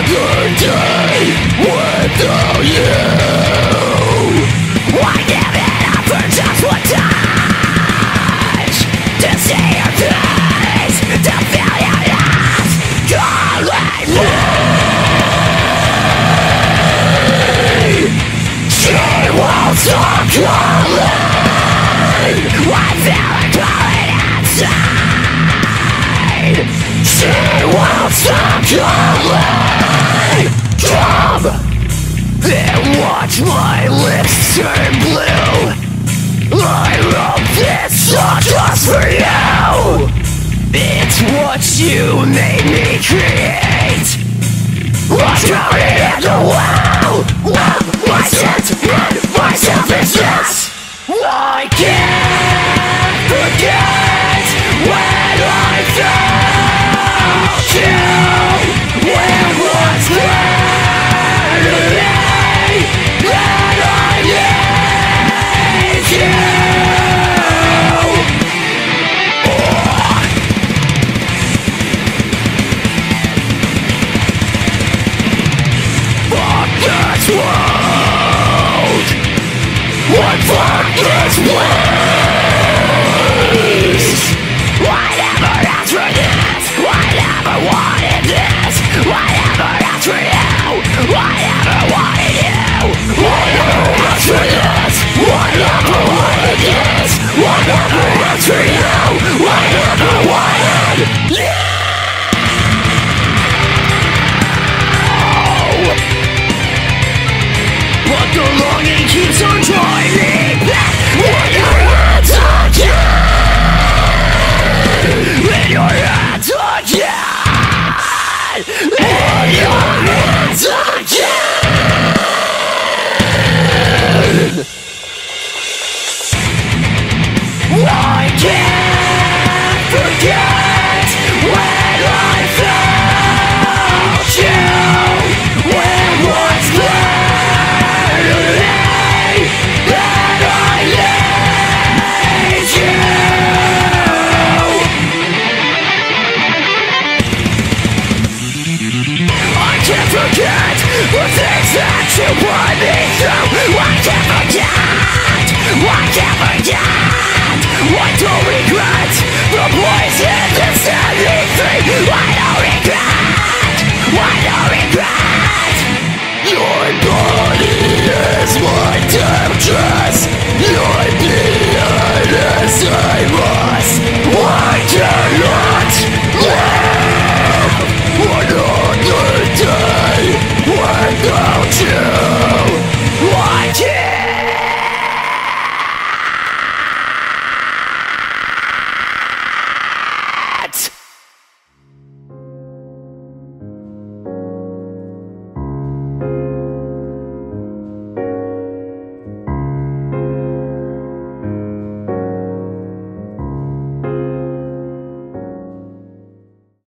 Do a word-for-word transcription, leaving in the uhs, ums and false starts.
another day without you. Why give it up for just one touch? To see your face, to feel your loss, calling me. She won't stop calling. I feel her calling inside. She won't stop calling. Come and watch my lips turn blue. I wrote this song just for you. It's what you made me create. What's going in the wow? Wow, my sentiment, my selfishness. I can't forget when I felt you. When was clear to me that I need you. Fuck this world. What fuck this place? I never asked for this. I never wanted this. I never asked for you. I never wanted you. I never asked for this. I never wanted this. I never asked for you. I never wanted you. But the longing keeps on drawing me back. When your hands again. In your hands again. In your hands again. I can't forget when I felt you. When was clear to me that I need you. I can't forget the things that you put me through. I can't forget. I can't forget. I don't regret the poison that set me free. I don't regret.